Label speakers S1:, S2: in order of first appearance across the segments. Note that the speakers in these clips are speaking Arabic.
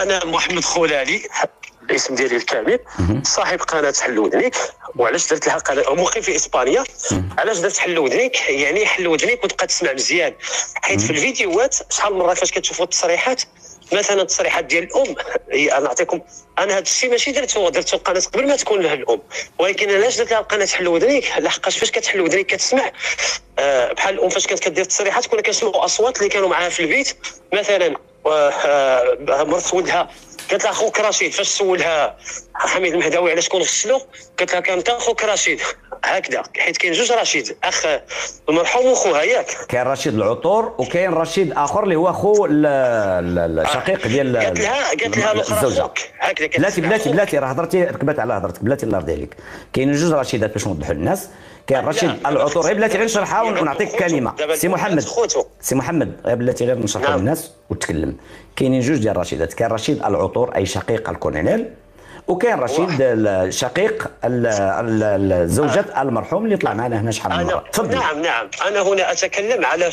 S1: انا محمد خلالي الاسم ديالي الكامل، صاحب قناه حل ودنيك. وعلاش درت لها قناه؟ مقيم في اسبانيا. علاش درت حل ودنيك؟ يعني حل ودنيك وتبقى تسمع مزيان، حيت في الفيديوهات شحال من مره فاش كتشوفوا التصريحات، مثلا التصريحات ديال الام، انا نعطيكم. انا هذا الشيء ماشي درته القناه قبل ما تكون لها الام، ولكن علاش درت لها القناه حل ودنيك؟ لحقاش فاش كتحل ودنيك كتسمع بحال الام فاش كانت كدير التصريحات كنا كنسمعوا اصوات اللي كانوا معاها في البيت. مثلا مرت ولدها قالت لها خوك رشيد، فاش سولها حميد المهداوي على شكون غسلو، قالت لها كان تا خوك رشيد هكذا، حيت كاين جوج رشيد، اخ المرحوم وخوها ياك.
S2: كاين رشيد العطور وكاين رشيد اخر اللي هو خو الشقيق ديال
S1: قالت لها الاخرى خوك هكذا.
S2: بلاتي راه هضرتي ركبت على هضرتك، بلاتي الله يرضي عليك. كاين جوج رشيدات باش نوضحوا للناس. كاين رشيد العطور، غير بلاتي غير نشرحها ونعطيك كلمه. سي محمد غير بلاتي غير نشرحها للناس وتكلم. كاينين جوج ديال الرشيدات، كاين رشيد العطور اي شقيق الكولونيل، وكاين رشيد شقيق زوجة المرحوم اللي طلع معنا هنا شحال من مره. تفضل.
S1: نعم انا هنا اتكلم على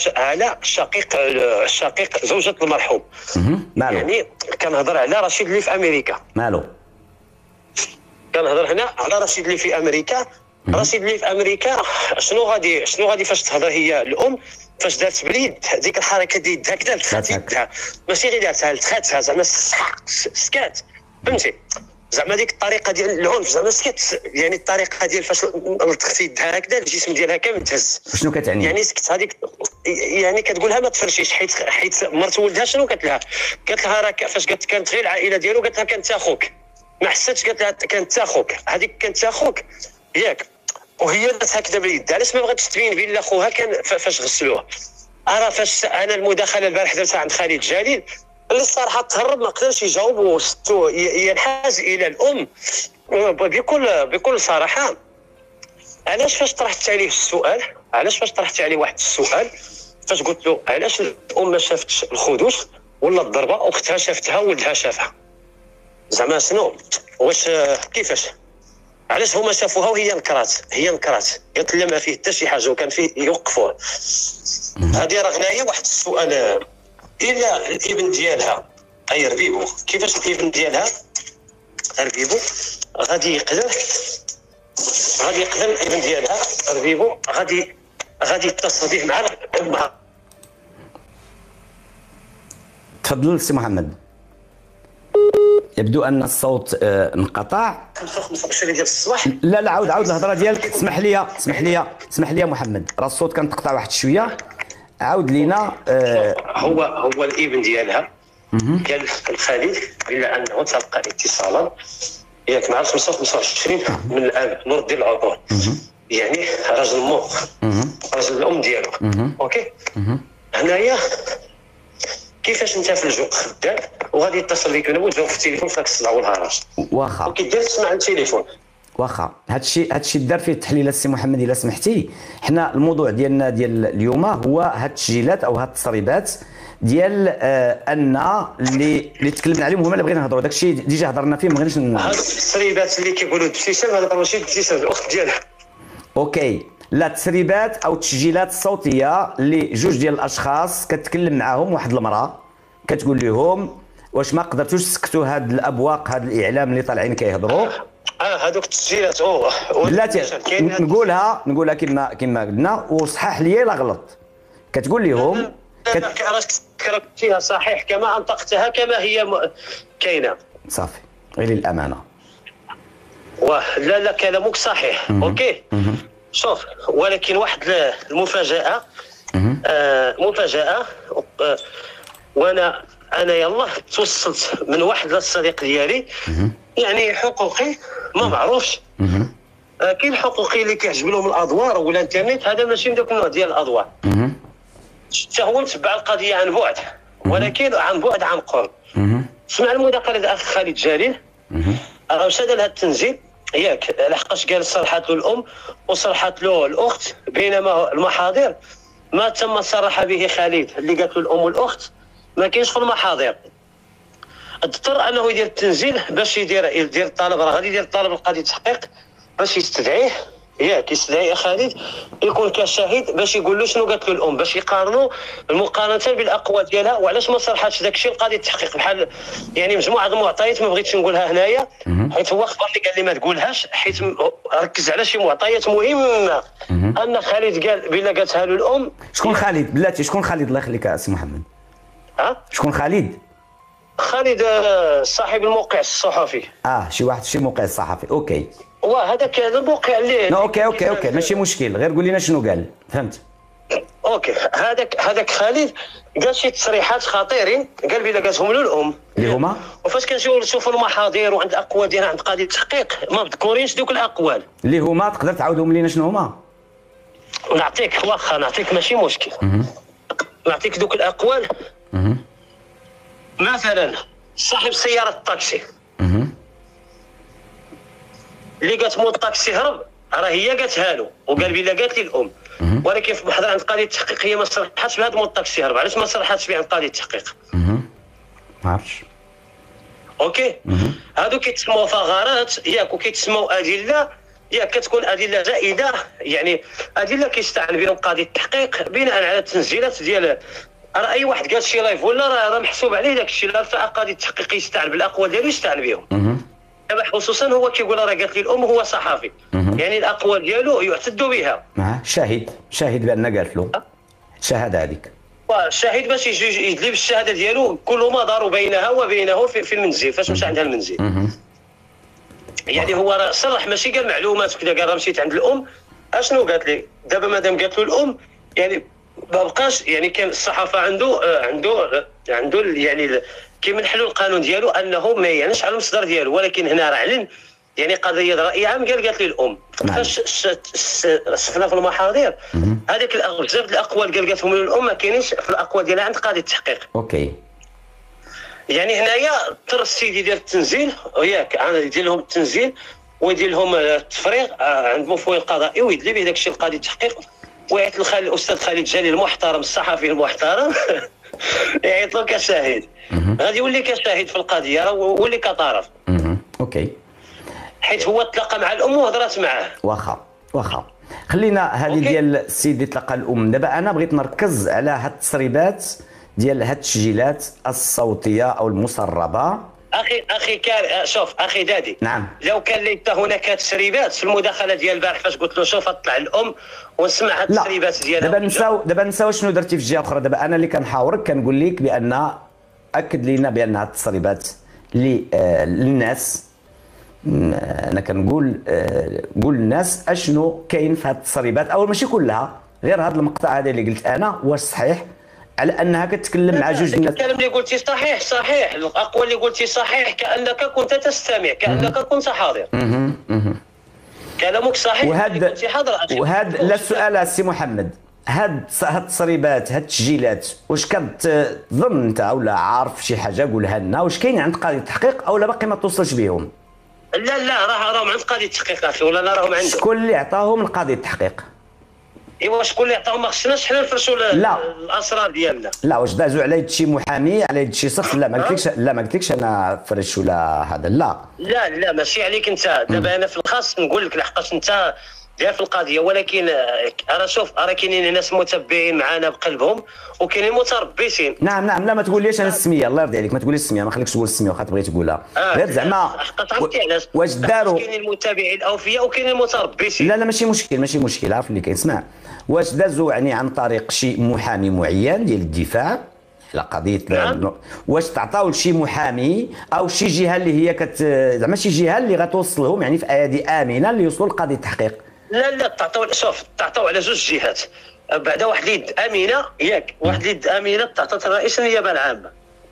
S1: شقيق زوجة المرحوم.
S2: مالو؟
S1: يعني كنهضر على رشيد اللي في امريكا.
S2: مالو؟
S1: كنهضر هنا على رشيد اللي في امريكا. رشيد اللي في امريكا شنو غادي فاش تهضر هي الام، فاش دارت باليد ديك الحركه ديال يدها هكذا، ماشي غير دارتها لتخاتها زعما سكات، فهمتي؟ زعما ديك الطريقه ديال العنف، زعما سكت، يعني الطريقه ديال فاش لتختي يدها هكذا الجسم ديالها كامل تهز.
S2: شنو كتعني؟
S1: يعني سكت هذيك، يعني كتقولها ما تفرشيش، حيت مرت ولدها شنو قالت لها؟ قالت لها راه فاش كانت غير العائله ديالو، قالت لها كانت اخوك، ما حساتش، قالت لها كانت اخوك، هذيك كانت اخوك ياك. وهي دارت هكذا باليد. علاش ما بغاتش تبين بين خوها كان فاش غسلوه؟ راه فاش انا المداخله البارح درتها عند خالد جليل اللي الصراحه تهرب، ما قدرش يجاوب وستو ينحاز الى الام بكل صراحه. علاش فاش طرحت عليه السؤال، واحد السؤال، فاش قلت له علاش الام ما شافتش الخدوش ولا الضربه، اختها شافتها وولدها شافها، زعما شنو واش كيفاش؟ علاش هما شافوها وهي نكرات؟ قالت لي ما فيه حتى شي حاجه وكان فيه يوقفوه. هذه راه غنايه واحد السؤال. الا الابن ديالها اي ربيبو، كيفاش الابن ديالها ربيبو غادي يقدر الابن ديالها ربيبو غادي يتصل به مع امها.
S2: تفضل سي محمد. يبدو ان الصوت انقطع.
S1: 25 ديال الصباح.
S2: لا عاود الهضره ديالك. اسمح لي محمد، راه الصوت كان تقطع واحد شويه. عاود لينا.
S1: هو الابن ديالها قال الخالد الا انه تلقى اتصالا ياك مع 25 من الاب نور ديال العطور، يعني راجل مخ، راجل الام ديالو. اوكي. هنايا كيفاش انت في الجو خدام وغادي يتصل بك هو جاوب في التليفون في ذاك الصداع والهرج،
S2: واخا
S1: وكيدير تسمع التليفون.
S2: واخا هادشي دار فيه التحليل السي محمد الا سمحتي. حنا الموضوع ديالنا ديال اليوم هو هاد التسجيلات او هاد التسريبات ديال ان اللي تكلمنا عليهم هما اللي بغينا نهضروا. داكشي ديجا هضرنا فيه، ما بغيناش
S1: هاد التسريبات اللي كيقولوا ابتسام، هذا ماشي ابتسام، الاخت ديالها.
S2: اوكي. لا تسريبات او التسجيلات الصوتيه اللي جوج ديال الاشخاص كتكلم معاهم واحد المراه كتقول لهم واش ما قدرتوش تسكتوا هاد الابواق، هاد الاعلام اللي طالعين كيهضروا.
S1: هذوك التسجيلات
S2: بلاتي نقولها كما قلنا، وصحح لي لا غلط. كتقول لهم
S1: راك كررتيها صحيح كما انطقتها كما هي كاينه.
S2: صافي غير للامانه.
S1: لا كلامك صحيح. اوكي. شوف، ولكن واحد المفاجاه. وانا يلاه توصلت من واحد الصديق ديالي، يعني حقوقي ما معروفش. كاين حقوقي اللي كيعجب لهم الادوار ولا الانترنت، هذا ماشي من داك النوع ديال الادوار. حتى هو متبع القضيه عن بعد، ولكن عن بعد عن قرب. سمع المداخله ديال الاخ خالد جليل، راه شاد لها التنزيل ياك، لحقاش قال صرحت له الام وصرحت له الاخت، بينما المحاضر ما تم صرح به خالد اللي قالت له الام والاخت ما كاينش في المحاضر. اضطر انه يدير التنزيل باش يدير الطلب، راه غادي يدير الطلب لقاضي التحقيق باش يستدعيه ياك يستدعي خالد يكون كشاهد باش يقول له شنو قالت له الام، باش يقارنوا مقارنه بالاقوال ديالها وعلاش ما صرحتش داك الشيء لقضيه التحقيق. بحال يعني مجموعه المعطيات ما بغيتش نقولها هنايا حيت هو خبرني قال لي ما تقولهاش، حيت ركز على شي معطيات مهمه. ان خالد قال بلا قالتها له الام.
S2: شكون خالد بلاتي؟ شكون خالد الله يخليك سي محمد؟ شكون خالد؟
S1: خالد صاحب الموقع الصحفي.
S2: شي واحد شي موقع الصحفي. اوكي
S1: هذاك الموقع اللي
S2: اوكي ماشي مشكل، غير قول لنا شنو قال. فهمت.
S1: اوكي هذاك خالد قال شي تصريحات خطيرين، قال بلا قالتهم له الام
S2: اللي هما
S1: وفاش كنجيو نشوفوا المحاضر وعند الاقوال ديالها عند قضيه التحقيق ما مذكورينش دوك الاقوال
S2: اللي هما. تقدر تعاودهم لينا شنو هما؟
S1: نعطيك واخا نعطيك ماشي مشكل. نعطيك دوك الاقوال. مثلا صاحب سياره الطاكسي اللي قالت مول الطاكسي هرب، راه هي قالتها له وقال بلا قالت لي الام، ولكن في محضر عند قضيه التحقيق هي ما صرحتش بهذا مول الطاكسي هرب. علاش ما صرحتش به عند قضيه التحقيق؟
S2: ما عرفتش.
S1: اوكي هادو كيتسموا ثغرات ياك، وكيتسموا ادله ياك، كتكون ادله زائده، يعني ادله كيستعان بهم قاضي التحقيق بناء على التسجيلات ديال راه اي واحد قال شي لايف ولا راه محسوب عليه داك الشيء. لا ارتاء قاضي التحقيق يستعان بالاقوال ديالو يستعان بهم. دابا خصوصا هو كيقول راه قالت لي الام وهو صحفي، يعني الاقوال ديالو يعتد بها. شاهد
S2: بان قالت له الشهاده هذيك.
S1: الشاهد باش يجي يدلي بالشهاده ديالو كل ما دار بينها وبينه في المنزل فاش مشى عندها المنزل. يعني هو راه صرح ماشي قال معلومات كذا، قال راه مشيت عند الام اشنو قالت لي. دابا مادام قالت له الام يعني ما بقاش، يعني كان الصحافه عنده يعني كيما نحلوا القانون ديالو انه ما يعنيش على المصدر ديالو، ولكن هنا راه علن يعني قضيه راي عام قالت لي الام. فاش شفنا في المحاضر هذاك بزاف الاقوال قالتهم الام ما كاينينش في الاقوال ديالها عند قاضي التحقيق.
S2: اوكي
S1: يعني هنايا اضطر السيدي ديال التنزيل وياك يدير لهم التنزيل ويدير لهم التفريغ عند مفوض القضائي ويدلي به داك الشيء لقاضي التحقيق، ويعيط الاستاذ خالد جليل المحترم الصحفي المحترم يعيط له كشاهد. غادي يولي كشاهد في القضيه، راه ولي كطرف.
S2: اوكي
S1: حيت هو تلاقى مع الام وهضرات معاه.
S2: واخا خلينا هذه ديال السيد اللي تلقى الام. دابا انا بغيت نركز على هاد التسريبات ديال هاد التسجيلات الصوتيه او المسربه.
S1: اخي كان شوف اخي دادي.
S2: نعم.
S1: لو كان ليس هناك تسريبات في المداخله ديال البارح فاش قلت له شوف طلع الام ونسمع هاد التسريبات ديالها. دابا نساو شنو درتي في جهه اخرى. دابا انا اللي كنحاورك كنقول لك بان اكد لينا بان هاد التسريبات للناس. انا كنقول قول للناس اشنو كاين في هاد التسريبات، او ماشي كلها، غير هذا المقطع هذا اللي قلت انا واش صحيح على انها كتكلم مع جوج الناس. الكلام اللي قلتي صحيح الاقوال اللي قلتي صحيح، كانك كنت تستمع، كانك كنت حاضر. كلامك صحيح.
S2: وهذا لا سؤال السي محمد، هاد التسريبات هاد التسجيلات واش كتظن انت ولا عارف شي حاجه قولها لنا، واش كاين عند قاضي التحقيق او لا باقي ما توصلش بهم؟
S1: لا راهم عند قاضي التحقيق اخي، ولا لا راهم عنده.
S2: شكون اللي عطاهم لقاضي التحقيق؟
S1: ايوا شكون اللي عطاهم؟ ما خصناش حنا نفرشوا الاسرار ديالنا.
S2: لا واش دازوا على يد شي محامي، على يد شي صف؟ لا ما قلتلكش انا فرش ولا هذا. لا
S1: ماشي عليك انت. دابا انا في الخاص نقول لك لحقاش انت داير في القضيه، ولكن انا شوف راه كاينين ناس متبعين معنا بقلبهم وكاينين متربصين.
S2: نعم لا ما تقوليش انا السميه، الله يرضي عليك ما تقوليش السميه، ما خليكش تقول السميه واخا تبغي تقولها. غير زعما واش داروا
S1: كاينين المتابعين الاوفياء وكاينين المتربصين.
S2: لا ماشي مشكل عارف اللي كاين. اسمع، واش دازوا يعني عن طريق شي محامي معين ديال الدفاع على قضيه؟
S1: نعم.
S2: واش تعطاو لشي محامي او شي جهه اللي هي زعما شي جهه اللي غتوصلهم يعني في ايادي امنه اللي يوصلوا لقضيه التحقيق؟
S1: لا تعطاو على جوج جهات. بعدا واحد اليد امينه ياك، واحد اليد امينه تعطات رئيس النيابه العامه.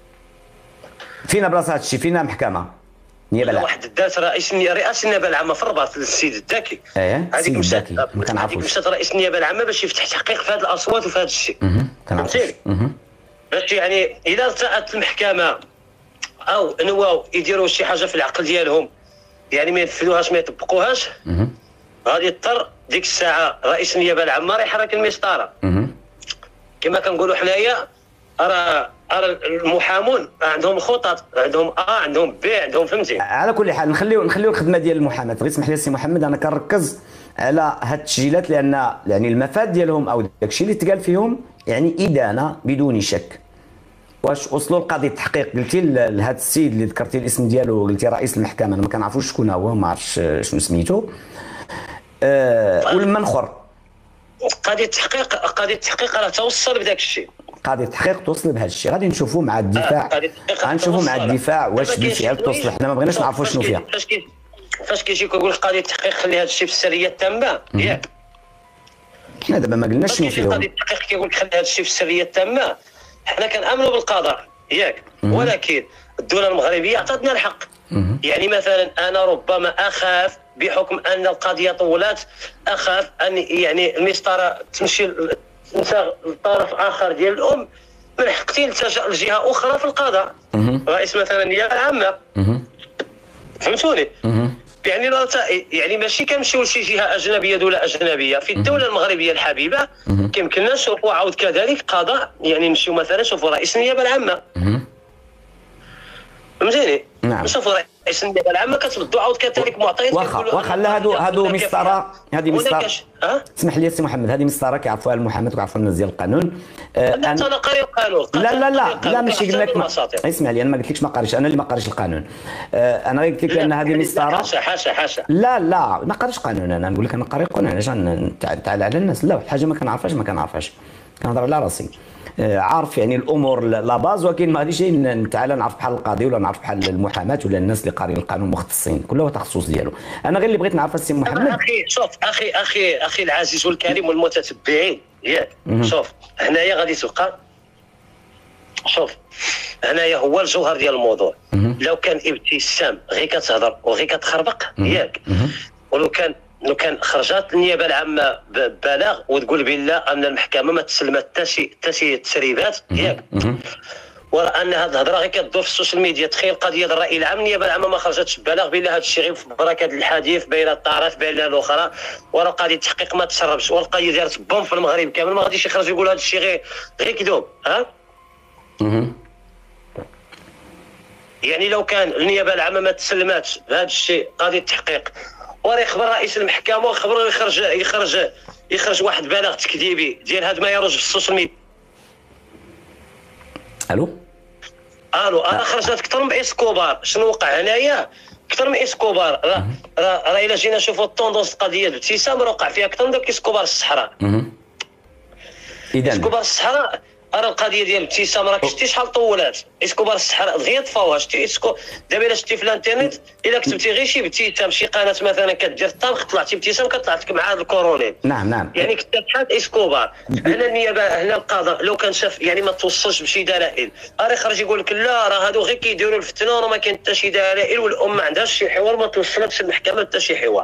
S2: فينا بلاصه هادشي؟ فينا محكمه النيابه العامه؟
S1: واحد دات رئيس النيابه العامه في الرباط للسيد الذكي.
S2: هذيك مشات ما
S1: كنعرفوش. مشات رئيس النيابه العامه باش يفتح تحقيق في هذه الاصوات وفي هذا الشيء.
S2: فهمتي؟
S1: باش يعني اذا ارتأت المحكمه او نواو يديروا شي حاجه في العقل ديالهم يعني ما ينفذوهاش ما يطبقوهاش، غادي يضطر ديك الساعه رئيس النيابه العامه راه يحرك المسطره. كما كنقولوا حنايا راه المحامون عندهم خطط، عندهم بي، عندهم فهمتي.
S2: على كل حال نخليو الخدمه ديال المحاماه. غير اسمح لي سي محمد، انا كنركز على هاد التسجيلات لان يعني المفاد ديالهم او داكشي اللي تقال فيهم يعني ادانه بدون شك. واش وصلوا لقضيه تحقيق؟ قلتي لهذا السيد اللي ذكرتي الاسم ديالو، قلتي رئيس المحكمه، انا ما كنعرفوش شكون هو، ما عرفتش شنو سميتو. ولما نخر
S1: قضيه التحقيق راه توصل بداك الشيء.
S2: قضيه التحقيق توصل بهذا الشيء، غادي نشوفوا مع الدفاع، غنشوفوا مع الدفاع واش بالفعل توصل. حنا ما بغيناش نعرفوا شنو فيها.
S1: فاش كيجي كيقول قضيه التحقيق خلي هذا الشيء في السريه التامه، ياك؟
S2: حنا دابا ما قلناش شنو فيهم.
S1: قضيه التحقيق كيقول لك خلي هذا الشيء في السريه التامه، حنا كنامنوا بالقضاء، ياك؟ ولكن الدوله المغربيه عطاتنا الحق. يعني مثلا انا ربما اخاف بحكم ان القضيه طولات، اخاف ان يعني المسطره تمشي لطرف اخر ديال الام، من حقتي نلتجا لجهه اخرى في القضاء، رئيس مثلا النيابه العامه. فهمتوني؟ يعني ماشي كنمشيو لشي جهه اجنبيه، دوله اجنبيه. في الدوله المغربيه الحبيبه كيمكننا نشوفوا عاود كذلك قضاء، يعني نمشيو مثلا نشوفوا رئيس النيابه العامه. فهمتيني؟
S2: نعم.
S1: نشوفوا رئيس النيابه العامه كتردوا عاود كذلك معطيات.
S2: واخا لا، هادو مسطره، هذه مسطره. اسمح لي سي محمد، هذه مسطره كيعرفوها المحاماه وكيعرفوا الناس ديال القانون.
S1: انا قاري القانون.
S2: لا ماشي قلت لك اسمع لي، انا ما قلتلكش ما قاريش، انا اللي ما قاريش القانون. انا غير قلت لك بان هذه مسطره.
S1: حاشا
S2: لا ما قاريش قانون، انا نقول لك انا قاري القانون. علاش نتعالى على الناس؟ لا، حاجه ما كنعرفهاش كنهضر على راسي. عارف يعني الامور لا باز، ولكن ما غاديش تعالى نعرف بحال القاضي ولا نعرف بحال المحاماه ولا الناس اللي قارين القانون مختصين، كل واحد تخصص ديالو. انا غير اللي بغيت نعرف السي محمد.
S1: اخي شوف، اخي العزيز والكريم والمتتبعين، ياك؟ شوف هنايا غادي تبقى، شوف هنايا هو الجوهر ديال الموضوع. لو كان ابتسام غير كتهضر وغير كتخربق، ياك؟ لو كان خرجت النيابه العامه ببلاغ وتقول بالله ان المحكمه ما تسلمت حتى شي تسريبات، ياك؟ ورا ان هذه الهضره غير كدور في السوشيال ميديا. تخيل قضيه الراي العام، النيابه العامه ما خرجتش ببلاغ بالله هذا الشيء غير في بركه الحديث بين الطرف بين الاخرى، ورا قضيه التحقيق ما تسربش، والقضيه دارت بوم في المغرب كامل، ما غاديش يخرج يقول هذا الشيء غير كذوب. يعني لو كان النيابه العامه ما تسلماتش بهذا الشيء قضيه التحقيق، وراه يخبر رئيس المحكمه وخبره يخرج واحد بلاغ تكذيبي ديال هذا ما يروج في السوشيال ميديا.
S2: الو
S1: انا خرجت اكثر من اسكوبار. شنو وقع هنايا؟ اكثر من اسكوبار. راه الا جينا نشوفوا الطوندونس القضيه ابتسام، راه وقع فيها اكثر من داك اسكوبار الصحراء.
S2: اذا
S1: اسكوبار الصحراء راه القضيه ديال ابتسام راك شتي شحال طولات. اسكوبار الصحراء دغيا طفاوها. شتي دابا الا شتي في الانترنت، الا كتبتي غير شي ابتسام، شي قناه مثلا كدير الطبخ، طلعتي ابتسام كطلعت لك مع هذا الكورونيل.
S2: نعم
S1: يعني كنت بحال اسكوبار. هنا النيابه، هنا القضاء لو كان شاف يعني ما توصلش بشي دلائل، راه يخرج يقول لك لا راه هادو غير كيديروا الفتنه وراه ما كاين حتى شي دلائل، والام ما عندهاش شي حوار، ما توصلتش المحكمه حتى شي حوار.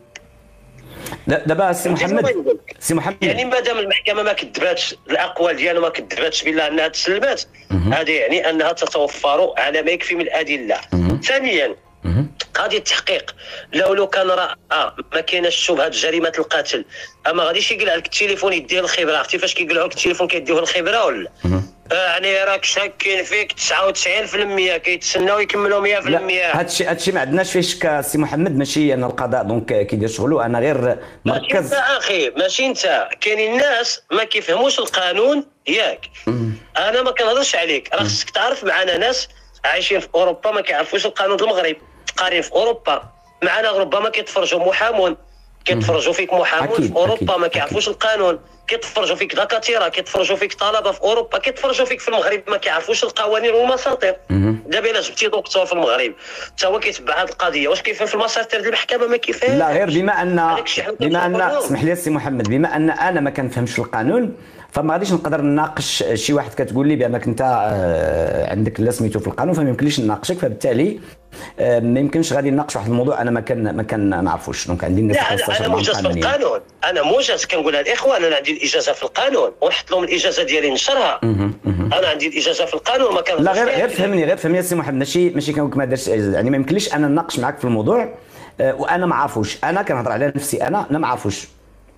S2: دابا سي محمد
S1: يعني مادام المحكمه ما كذباتش الاقوال ديالها، ما كذباتش بالله انها تسلمات، هذا يعني انها تتوفر على ما يكفي من الادله. ثانيا قضيه التحقيق، لو كان راه ما كايناش شبهه جريمه القتل، اما غاديش يقلع لك التليفون يديه الخبره. عرفتي فاش كيقلعوا لك التليفون كيديوه الخبره ولا؟ يعني راك شاكين فيك 99%، كيتسناو يكملوا 100%.
S2: هادشي ما عندناش فيه شك سي محمد، ماشي انا القضاء دونك كيدير شغلو، انا غير مركز.
S1: ماشي انت، كاينين الناس ما كيفهموش القانون، ياك؟ انا ما كنهضرش عليك، راه خصك تعرف معنا ناس عايشين في اوروبا ما كيعرفوش القانون ديال المغرب، قارين في اوروبا معنا، ربما كيتفرجوا محامون، كيتفرجوا فيك محامون في اوروبا ما كيعرفوش القانون، كيتفرجوا فيك دكاتره، كيتفرجوا فيك طلبه في اوروبا، كيتفرجوا فيك في المغرب ما كيعرفوش القوانين والمساطير. دابا الا جبتي دكتور في المغرب حتى هو كيتبع هذه القضيه، واش كيفهم في المساطير ديال المحكمه؟ ما كيفهمش.
S2: لا غير بما ان اسمح لي سي محمد، بما ان انا ما كنفهمش القانون، فما غاديش نقدر نناقش شي واحد كتقول لي بانك انت عندك لا سميتو في القانون، فما يمكنليش نناقشك، فبالتالي ما يمكنش غادي نناقش واحد الموضوع انا ما كنعرفوش. دونك عندي الناس
S1: لا انا موجز في القانون، انا موجز كنقولها للاخوان، انا عندي الاجازه في القانون ونحط لهم الاجازه ديالي نشرها. انا عندي الاجازه في القانون ما كان.
S2: لا غير فهمني سي محمد، ماشي كنقول لك ما درتش، يعني ما يمكنليش انا نناقش معاك في الموضوع وانا ما عارفوش. انا كنهضر على نفسي، انا ما عارفوش.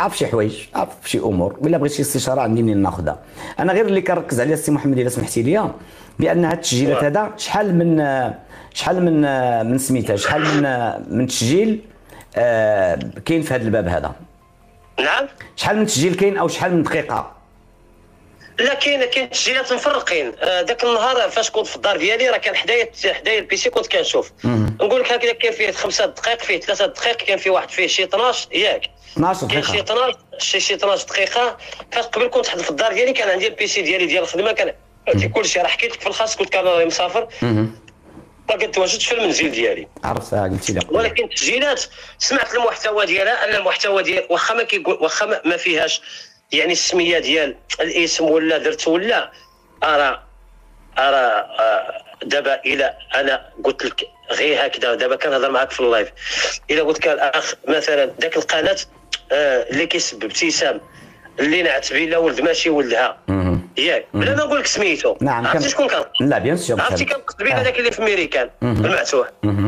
S2: عارف شي حوايج، عارف شي امور، ولا بغيت شي استشاره عندي منين ناخذها. انا غير اللي كنركز عليه السي محمد الا سمحتي لي، بان هاد التسجيلات هذا شحال من سميتها، شحال من تسجيل كاين في هذا الباب هذا؟
S1: نعم،
S2: شحال من تسجيل كاين او شحال من دقيقه؟
S1: لا كاين تسجيلات مفرقين. ذاك النهار فاش كنت في الدار ديالي راه كان حدايا البيسي كنت كنشوف. نقول لك هكذا كاين فيه 5 دقائق، فيه 3 دقائق، كان فيه واحد فيه شي 12 ياك
S2: 12 دقيقه،
S1: كاين شي 12 دقيقه. فاش قبل كنت في الدار ديالي كان عندي البيسي ديالي ديال الخدمه، كان كلشي راه حكيت لك في الخاص، كنت كان مسافر ما كنتواجدش في المنزل ديالي.
S2: عرفتها قلتي لي.
S1: ولكن التسجيلات سمعت المحتوى ديالها، ان المحتوى ديال واخا ما كيقول، واخا ما فيهاش يعني السميه ديال الاسم ولا درت ولا ارى دابا الى انا قلت لك غير هكذا، دابا كنهضر معاك في اللايف، الى قلت لك الاخ مثلا ذاك القناه اللي كيسب ابتسام اللي نعت بلا ولد ماشي ولدها ياك، بلا ما نقول لك سميتو.
S2: نعم،
S1: عرفتي شكون كان؟
S2: لا بيان سور
S1: عرفتي كنقصد بلا داك اللي في امريكان المعتوه.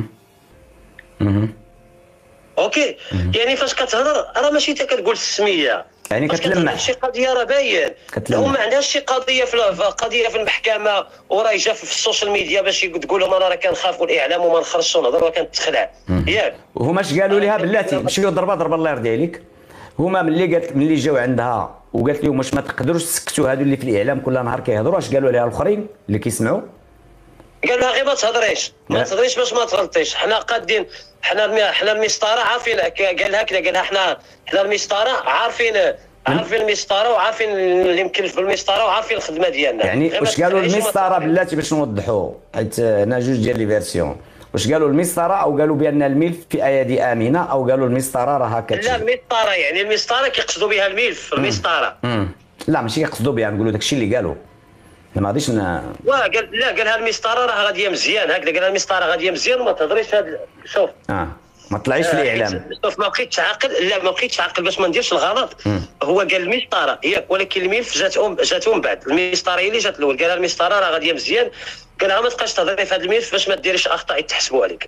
S1: اوكي، يعني فاش كتهضر راه ماشي انت كتقول السميه،
S2: يعني كتلمح
S1: شي قضيه راه باين. هما ما عندهاش شي قضيه في المحكمه وراه جا في السوشيال ميديا باش تقول لهم انا راه كنخاف الاعلام وما نخرجش ونهضر وكنتخلع ياك.
S2: وهما اش قالوا لها بلاتي ماشي ضربه الله يرضي عليك، هما ملي جاو عندها وقالت لهم واش ما تقدروش تسكتوا هادو اللي في الاعلام كل نهار كيهضروا، اش قالوا لها الاخرين اللي كيسمعوا؟
S1: قال لها غير ما تهضريش باش ما تغلطيش، حنا قادين، حنا المسطره عارفين. قال لها كذا، قال لها حنا المسطره عارفين المسطره وعارفين اللي مكلف بالمسطره وعارفين الخدمه ديالنا.
S2: يعني واش قالوا المسطره بلاتي باش نوضحوا، حيت انا جوج ديال لي فيرسيون، واش قالوا المسطره او قالوا بان الملف في ايادي امنه او قالوا المسطره راه هكا؟
S1: لا المسطره، يعني المسطره كيقصدوا بها الملف المسطره.
S2: لا ماشي يقصدوا بها، نقولوا داكشي اللي قالوا، ما غاديش
S1: قالها المسطره راه غاديه مزيان هكذا، قالها المسطره غاديه مزيان وما تهضريش هذا. شوف
S2: ما طلعيش في الاعلام.
S1: شوف ما بقيتش عاقل، لا ما بقيتش عاقل باش ما نديرش الغلط. هو قال المسطره ياك، ولكن الملف جاتهم بعد. المسطره هي اللي جات الاول، قالها المسطره راه غاديه مزيان، قالها ما تبقاش تهضري في هذا الملف باش ما ديريش اخطاء يتحسبوا عليك.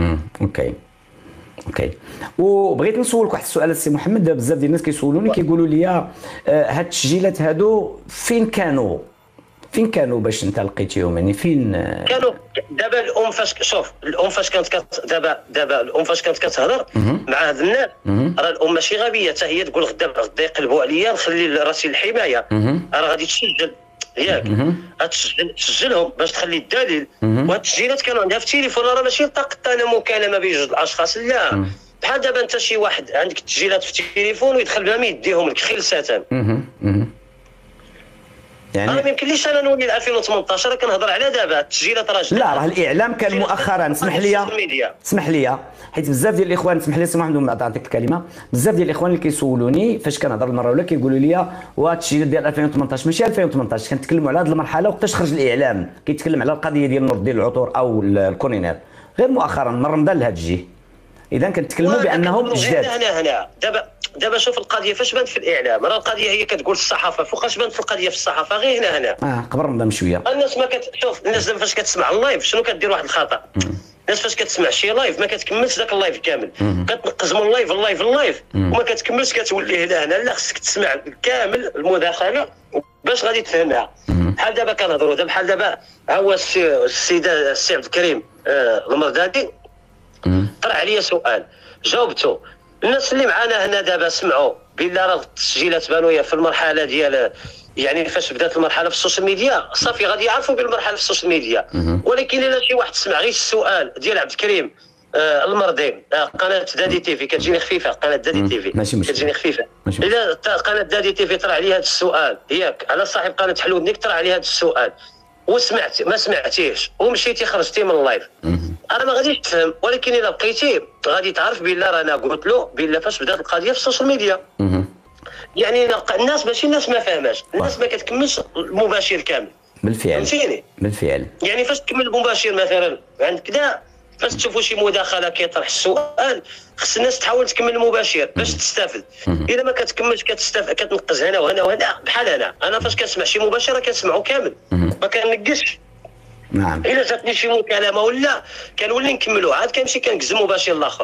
S2: اوكي. وبغيت نسولك واحد السؤال السي محمد، بزاف ديال الناس كيسولوني كيقولوا لي هاد التسجيلات هادو فين كانوا باش انت لقيتيهم، يعني فين
S1: كانوا؟ دابا الام فاش شوف الام فاش كانت دابا الام فاش كانت كتهضر مع هاد الناس، راه الام ماشي غبيه حتى هي تقول غدا يقلبوا عليا نخلي راسي الحمايه، راه غادي تسجل ياك، تسجلهم باش تخلي الدليل. وهاد التسجيلات كانوا عندها في التليفون، راه ماشي لقطه انا مكالمه بين جوج الاشخاص، لا بحال دابا انت شي واحد عندك التسجيلات في التليفون ويدخل بهم يديهم لك خلسه. يعني ما يمكنليش انا نولي 2018 كنهضر على دابا التسجيلات راه
S2: لا راه الاعلام كان مؤخرا. اسمح لي حيت بزاف ديال الاخوان، اسمح لي سي محمد ومن بعد نعطيك الكلمه، بزاف ديال الاخوان اللي كيسولوني فاش كنهضر المره الاولى كيقولوا لي واه التسجيلات ديال 2018 ماشي 2018، كنتكلموا على هذه المرحله وقتاش خرج الاعلام كيتكلم على القضيه ديال نور الدين العطور او الكورينير غير مؤخرا من رمضان لهذا الجي، اذا كنتكلموا بانهم جداد.
S1: هنا دابا شوف القضيه فاش بانت في الاعلام، راه القضيه هي كتقول في الصحافه، فوقاش بانت في القضيه في الصحافه غير هنا
S2: قبل رمضان بشويه.
S1: الناس ما كتشوف، الناس دابا فاش كتسمع اللايف شنو كدير واحد الخطا، الناس فاش كتسمع شي لايف ما كتكملش ذاك اللايف كامل، كتنقز من اللايف وما كتكملش، كتولي هنا لا خصك تسمع كامل المداخله باش غادي تفهمها. بحال دابا كنهضروا بحال دابا ها هو السيده السي عبد الكريم المردادي طرح عليا سؤال جاوبته. الناس اللي معنا هنا دابا سمعوا بالله راه التسجيلات بانوا في المرحله ديال يعني فاش بدات المرحله في السوشيال ميديا صافي غادي يعرفوا بالمرحله في السوشيال ميديا. ولكن الا شي واحد سمع غير السؤال ديال عبد الكريم المرضي، قناه دادي تيفي كتجيني خفيفه، قناه دادي تيفي كتجيني خفيفه، الا قناه دادي تيفي طرح عليها هذا السؤال ياك على صاحب قناه حلودنيك طرح عليها هذا السؤال وسمعت ما سمعتيش ومشيتي خرجتي من اللايف، انا ما غاديش تفهم. ولكن الا بقيتي غادي تعرف بالله راه انا قلت له بالله فاش بدات القضيه في السوشيال ميديا. يعني الناس ماشي الناس ما فاهماش، الناس ما كتكملش المباشر كامل.
S2: بالفعل
S1: يعني فاش تكمل المباشر مثلا عند كذا فاش تشوفوا شي مداخله كيطرح السؤال خص الناس تحاول تكمل المباشر باش تستافد. اذا ما كتكملش كتنقز هنا وهنا وهنا. بحال انا فاش كنسمع شي مباشره كنسمعو كامل ما كننقزش.
S2: نعم.
S1: الا جاتني شي مكالمه ولا كنولي نكملو عاد كنمشي كنقز مباشر الاخر.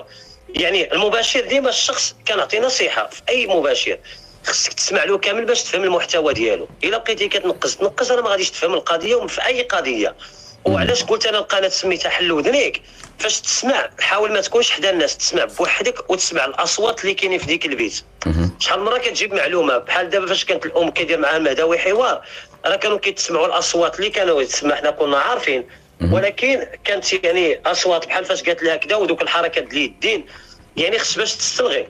S1: يعني المباشر ديما الشخص كنعطي نصيحه في اي مباشر خصك تسمع له كامل باش تفهم المحتوى ديالو. الا بقيتي كتنقص راه ما غاديش تفهم القضيه وفي اي قضيه. وعلاش قلت انا القناه سميتها حل ودنيك؟ فاش تسمع حاول ما تكونش حدا الناس، تسمع بوحدك وتسمع الاصوات اللي كاينين في ديك البيت. شحال من مره كتجيب معلومه بحال دابا فاش كانت الام كيدير معها المهداوي حوار، راه كانوا كيتسمعوا الاصوات اللي كانوا يتسمع، حنا كنا عارفين، ولكن كانت يعني اصوات بحال فاش قالت لها كذا ودوك الحركات اللي الدين يعني خص باش تستلغي.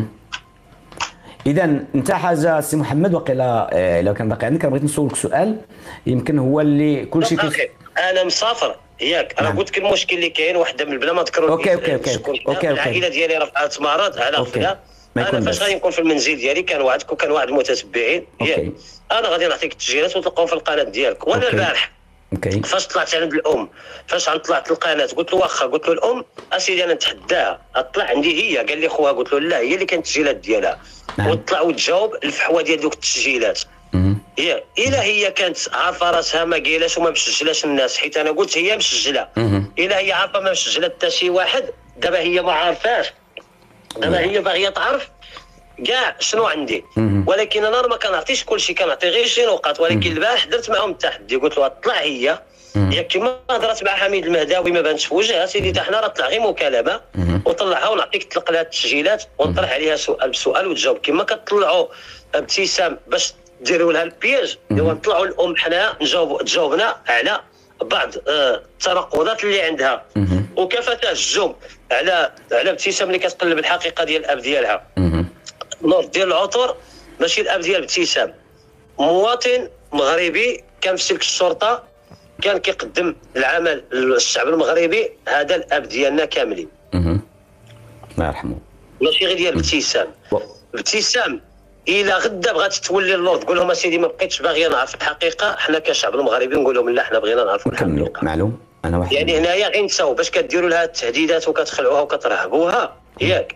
S2: اذا انت حاجه سي محمد وقيلا الا كان باقي عندك بغيت نسولك سؤال يمكن هو اللي كلشي
S1: انا مسافر ياك. انا قلت لك المشكل اللي كاين واحد من بلا ما نذكروا
S2: اوكي
S1: العائله ديالي رفعت مرض على غفله. انا فاش غادي نكون في المنزل ديالي كان واحد المتتبعين ياك، انا غادي نعطيك التسجيلات وتلقاهم في القناه ديالك. وانا البارح فاش طلعت عند الام، فاش طلعت القناه قلت له واخا، قلت له الام اسيدي انا نتحداها اطلع عندي هي. قال لي خوها، قلت له لا هي اللي كانت التسجيلات ديالها وتطلع وتجاوب الفحوى ديال دوك التسجيلات. هي الا هي كانت عارفه راسها ما قايلاش وما مسجلاش الناس، حيت انا قلت هي مسجله. الا هي عارفه ما مسجله حتى شي واحد، دابا هي ما عارفاش، دابا هي باغيه تعرف كاع شنو عندي. ولكن انا ما كنعطيش كلشي، كنعطي غير شي نقاط. ولكن البارح درت معهم التحدي، قلت له طلع هي ياك كما هضرت مع حميد المهداوي ما بانش في وجهها سيدي، حتى حنا راه طلع غير مكالمه وطلعها ونعطيك تلقى لها التسجيلات ونطرح عليها سؤال بسؤال وتجاوب كما كطلعوا ابتسام باش ديروا لها البياج. ايوا نطلعوا الام حنا تجاوبنا على بعض التناقضات اللي عندها وكفتها الجم على ابتسام اللي كتقلب الحقيقه ديال الاب ديالها. نور ديال العطور ماشي الاب ديال ابتسام، مواطن مغربي كان في سلك الشرطه، كان كيقدم العمل للشعب المغربي. هذا الاب ديالنا كاملين
S2: الله يرحمه،
S1: ماشي غير ديال ابتسام. الا غدا بغات تولي اللور تقول لهم اسيدي ما بقيتش باغيه نعرف الحقيقه، حنا كشعب المغربي نقول لهم لا حنا بغينا نعرفوا الحقيقه.
S2: معلوم انا واحد
S1: يعني هنايا غير نساو باش كديروا لها التهديدات وكتخلعوها وكترهبوها ياك.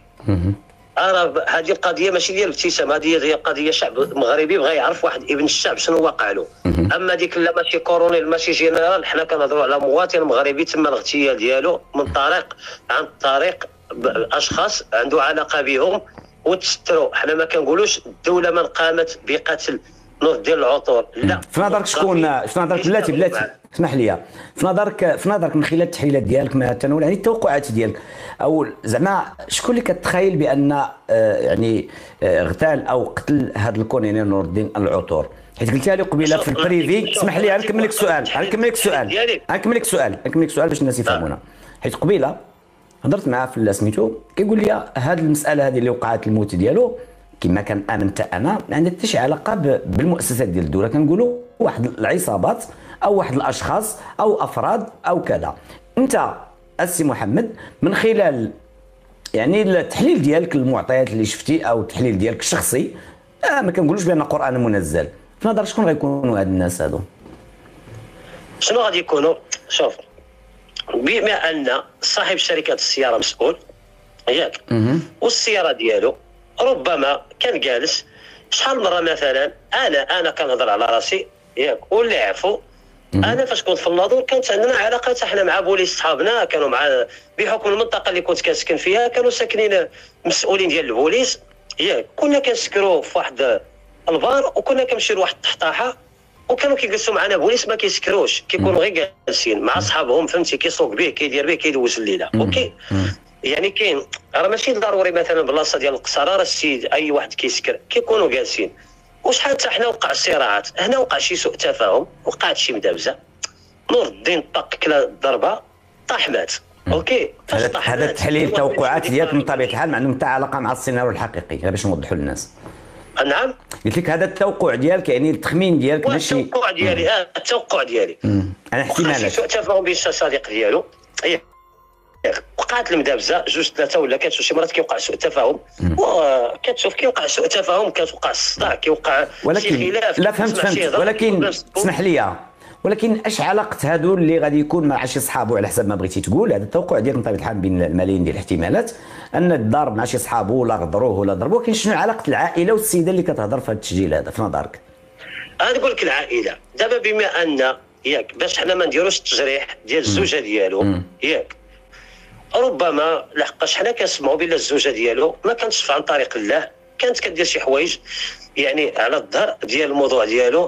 S1: هذه القضيه ماشي ديال ابتسام، هذه هي قضيه شعب مغربي بغى يعرف واحد ابن الشعب شنو واقع له. اما ديك لا ماشي كورونيل ماشي جنرال، حنا كنهضروا على مواطن مغربي تم الاغتيال ديالو عن طريق اشخاص عنده علاقه بهم وتستروا. حنا ما كنقولوش الدوله من قامت بقتل نور ديال العطور، لا.
S2: في نظرك شكون، في نظرك بلاتي اسمح لي، في نظرك من خلال التحليلات ديالك ما تناول يعني التوقعات ديالك، او زعما شكون اللي كتخيل بان يعني اغتال او قتل هذا الكولونيل نور الدين العطور؟ حيت قلتها لي قبيله في البريفي. اسمح لي غنكمل لك السؤال باش الناس يفهمونا. حيت قبيله هضرت معاه في سميتو كيقول لي هذه المساله هذه اللي وقعت الموت ديالو كما كان امنت انا ما عندها حتى شي علاقه بالمؤسسات ديال الدوله، كنقولوا واحد العصابات او واحد الاشخاص او افراد او كذا. انت السي محمد من خلال يعني التحليل ديالك المعطيات اللي شفتي او التحليل ديالك الشخصي، ما كنقولوش بان القران منزل، في نظرك شكون غيكونوا هاد الناس هادو؟
S1: شنو غادي يكونوا؟ شوف، بما ان صاحب شركه السياره مسؤول ياك، والسياره ديالو ربما كان جالس شحال مره مثلا انا كنهضر على راسي ياك، واللي عرفوا انا فاش كنت في الناظور كانت عندنا علاقات احنا مع بوليس صحابنا، كانوا مع بحكم المنطقه اللي كنت كنسكن فيها كانوا ساكنين مسؤولين ديال البوليس ياك، كنا كنسكروا في واحد البار وكنا كنمشيو لواحد التحطاحه وكانوا كيجلسوا معنا بوليس ما كيسكروش، كيكونوا غير جالسين مع صحابهم فهمتي، كيسوق به كيدير به كيدوز الليله. اوكي يعني كاين راه ماشي ضروري مثلا بلاصه ديال القصاره راه السيد اي واحد كيسكر كيكونوا جالسين. وشحال حتى حنا وقع صراعات هنا، وقع شي سوء تفاهم، وقعت شي مدابزه، نور الدين طق كلا الضربه طاح مات. اوكي
S2: هذا التحليل التوقعات ديالك من طبيعه الحال ما عندهم حتى علاقه مع السيناريو الحقيقي، غير باش نوضحوا للناس.
S1: نعم
S2: قلت لك هذا التوقع ديالك يعني التخمين ديالك ماشي
S1: التوقع ديالي. التوقع ديالي
S2: انا احتمالات
S1: سوء تفاهم بين الصديق ديالو وقعت المدابزه جوج ثلاثه ولا كتشوف شي مرات كيوقع سوء تفاهم، وكتشوف كيوقع سوء تفاهم، كتوقع الصداع، كيوقع شي خلاف.
S2: لا فهمت ولكن اسمح لي، ولكن اش علاقه هادو اللي غادي يكون مع شي صحابو على حسب ما بغيتي تقول؟ هذا التوقع ديالك من طبيعه الحال بين الملايين ديال الاحتمالات ان الضارب مع شي صحابو ولا غدروه ولا ضربوه، كاين شنو علاقه العائله والسيده اللي كتهضر في هذا التسجيل هذا في نظرك؟
S1: انا نقول لك العائله دابا بما ان ياك باش حنا ما نديروش التجريح ديال الزوجه ديالو ياك، ربما لحقاش حنا كنسمعوا بلا الزوجه ديالو ما كانتش عن طريق الله، كانت كدير شي حوايج يعني على الظهر ديال الموضوع ديالو،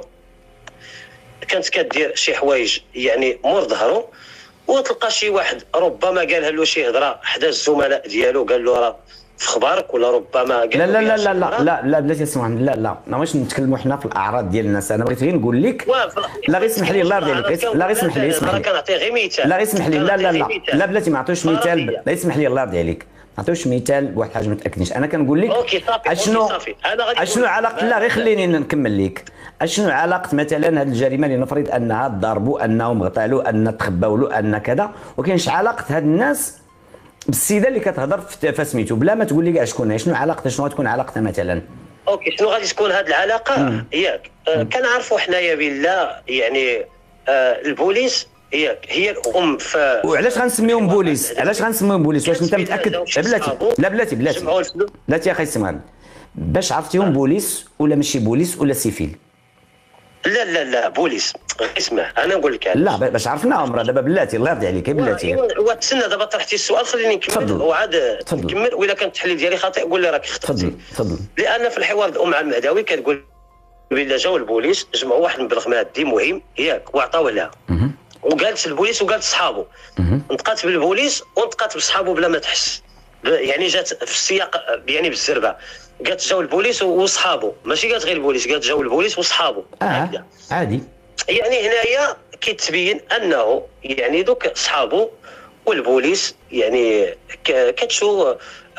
S1: كانت كدير شي حوايج يعني مور ظهرو، وتلقى شي واحد ربما قالها له شي هضره حدا الزملاء ديالو، قال له راه في خبارك، ولا ربما قال
S2: لا لا لا لا لا لا لا بلاتي اسمح لا لا ما بغيتش نتكلموا حنا في الاعراض ديال الناس. انا بغيت غير نقول لك لا غير اسمح لي الله يرضي عليك، لا غير اسمح لي اسمح لي
S1: كنعطي غير مثال،
S2: لا غير اسمح لي لا لا لا لا بلاتي ما عطيوش مثال، لا اسمح لي الله يرضي عليك ما عطيوش مثال بواحد الحاجه ما تاكدنيش. انا كنقول لك
S1: اوكي صافي صافي
S2: اشنو علاقه، لا غير خليني نكمل لك. اشنو علاقه مثلا هذه الجريمه اللي نفرض انها ضربوا، انهم اغتالوا، ان تخباوا له، ان كذا، وكاينش علاقه هاد الناس بالسيده اللي كتهضر في سميتو بلا ما تقول لي كاع شكون، شنو علاقتها، شنو غتكون علاقتها مثلا؟
S1: اوكي شنو غادي تكون هذه العلاقه؟ ياك كنعرفوا حنايا بالله يعني البوليس ياك هي الام في.
S2: وعلاش غنسميهم بوليس؟ علاش غنسميهم بوليس؟ واش انت متاكد؟ بلاتي لا بلاتي يا اخي سمعني، باش عرفتيهم بوليس ولا ماشي بوليس ولا سيفيل؟
S1: لا لا لا بوليس. اسمع انا نقول لك
S2: لا باش عرفناهم راه دابا بلاتي الله يرضي عليك بلاتي.
S1: وتسنى دابا طرحتي السؤال خليني نكمل وعاد نكمل، واذا كان التحليل ديالي خاطئ قول لي راك خطأتي.
S2: تفضل.
S1: لان في الحوار الام مع المهداوي كتقول بلا جاو البوليس جمعوا واحد المبلغ مادي مهم ياك وعطاوه لها، وقالت البوليس وقالت صحابه، نطقات بالبوليس ونطقات بصحابه بلا ما تحس، يعني جات في السياق يعني بالزربه، قالت جاو البوليس وصحابه، ماشي قالت غير البوليس، قالت جاو البوليس وصحابه.
S2: عادي. يعني
S1: هنايا كيتبين انه يعني دوك صحابه والبوليس يعني كتشو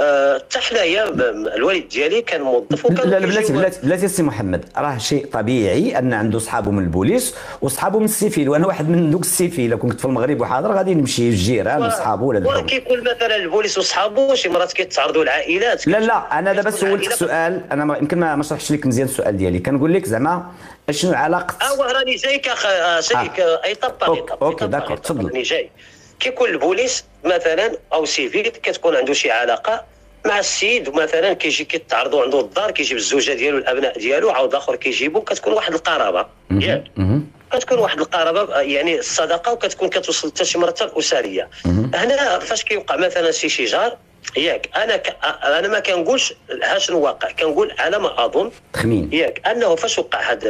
S1: حتى حنايا الوالد ديالي كان موظف وكان
S2: لا بلاتي سي محمد، راه شيء طبيعي ان عنده صحابه من البوليس وصحابه من السيفيل، وانا واحد من دوك السيفيل كنت في المغرب وحاضر غادي نمشي الجيران وصحابه ولا
S1: الحكم. كيكون مثلا البوليس وصحابه شي مرات كيتعرضوا العائلات.
S2: لا انا دابا سولتك سؤال، انا يمكن ما شرحتش لك مزيان السؤال ديالي، كنقول لك زعما اشنو علاقه
S1: راني جايك جايك اي طب
S2: اوكي داكور تفضل.
S1: راني جاي. كيكون البوليس مثلا او سيفيل كتكون عنده شي علاقه مع السيد، مثلا كيجي كيتعرضوا عنده الدار، كيجيب الزوجه ديالو الابناء ديالو عاود اخر كيجيبوا، كتكون واحد القرابه ياك كتكون واحد القرابه يعني الصداقه، وكتكون كتوصل حتى شي مرات الاسريه. هنا فاش كيوقع مثلا شي شجار ياك انا ما كنقولش ها شنو واقع، كنقول على ما اظن
S2: تخمين
S1: ياك انه فاش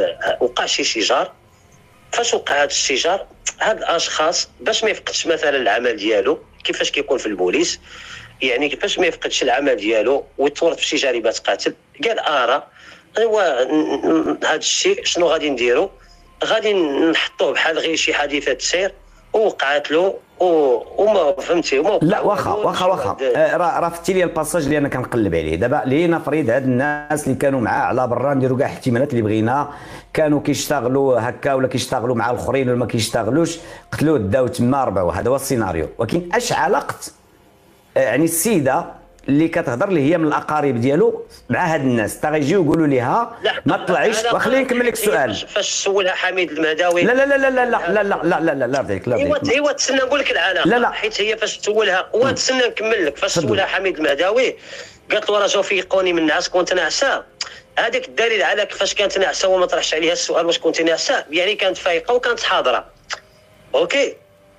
S1: وقع شي شجار، فاش وقع هذا الشجار هاد الاشخاص باش ما يفقدش مثلا العمل ديالو كيفاش كيكون في البوليس، يعني كيفاش ما يفقدش العمل ديالو ويتورط في شي جريمه قتل، قال ايوا هذا الشيء شنو غادي نديرو، غادي نحطوه بحال غير شي حادثه سير ووقعت له وما فهمتي وما
S2: لا واخا راه فتي لي الباساج اللي انا كنقلب عليه دابا، لينا فريد هاد الناس اللي كانوا معاه على برا نديروا كاع الاحتمالات اللي بغينا، كانوا كيشتغلوا هكا ولا كيشتغلوا مع الاخرين ولا ما كيشتغلوش، قتلوه داو تما ربعوا، هذا هو السيناريو. ولكن اش علاقه يعني السيده اللي كتهضر اللي هي من الاقارب ديالو مع هاد الناس حتى غيجيو يقولوا ليها ما طلعيش؟ وخليني نكمل لك السؤال.
S1: فاش سولها حميد المهداوي
S2: لا لا لا لا لا لا لا لا لا لا لا رضيك لا رضيك
S1: ايوا تسنى نقول لك العلاقه.
S2: لا
S1: حيت هي فاش سولها وتسنى نكمل لك، فاش سولها حميد المهداوي قالت له راه جاو فيقوني من النعاس كنت ناعسه، هذاك الدليل على كيفاش كانت ناعسه وما طرحش عليها السؤال واش كنت ناعسه، يعني كانت فايقه وكانت حاضره. اوكي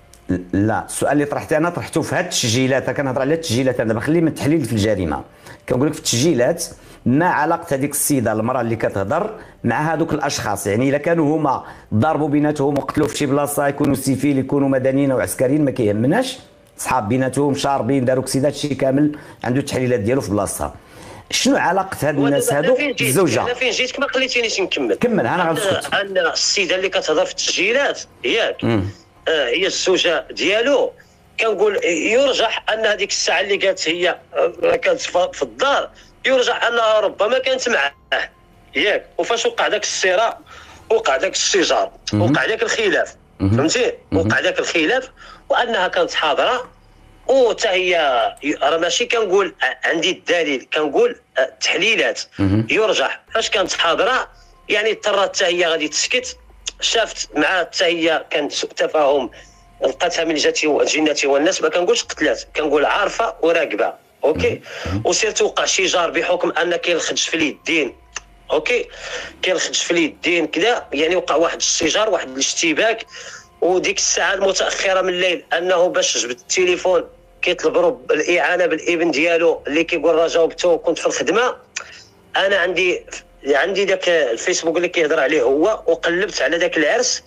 S2: لا السؤال اللي طرحته انا طرحته في هاد التسجيلات، كنهضر على التسجيلات، انا دابا خلي من التحليل في الجريمه، كنقول لك في التسجيلات ما علاقه هذيك السيده المراه اللي كتهضر مع هذوك الاشخاص، يعني الا كانوا هما ضربوا بيناتهم وقتلوا في شي بلاصه، يكونوا سيفيل يكونوا مدنيين او عسكريين ما كيهمناش، صحاب بيناتهم شاربين داروا كسيدات شي كامل عنده التحليلات ديالو في بلاصتها. شنو علاقه هاد الناس هادو بالزوجه؟
S1: انا فين جيتك ما خليتينيش نكمل.
S2: كمل انا غنسكت.
S1: ان السيده اللي كتهضر في التسجيلات ياك هي الزوجه ديالو، كنقول يرجح ان هذيك الساعه اللي قالت هي كانت في الدار، يرجح انها ربما كانت معاه ياك، وفاش وقع ذاك الصراع وقع ذاك الشجار وقع ذاك الخلاف فهمتي، وقع ذاك الخلاف وانها كانت حاضره، وحتى هي راه ماشي كنقول عندي الدليل، كنقول التحليلات يرجح فاش كانت حاضره يعني اضطرت حتى هي غادي تسكت، شافت مع حتى هي كانت سوء تفاهم لقاتها من جنتي والناس، ما كنقولش قتلات كنقول عارفه وراقبه. اوكي وسير توقع شجار بحكم ان كاين الخدش في اليدين، اوكي كاين الخدش في اليدين كذا، يعني وقع واحد الشجار واحد الاشتباك، وديك الساعه المتاخره من الليل انه باش جبد التليفون كيطلب الاعانه بالابن ديالو اللي كيقول راه جاوبته كنت في الخدمه. انا عندي داك الفيسبوك اللي كيهضر عليه هو، وقلبت على داك العرس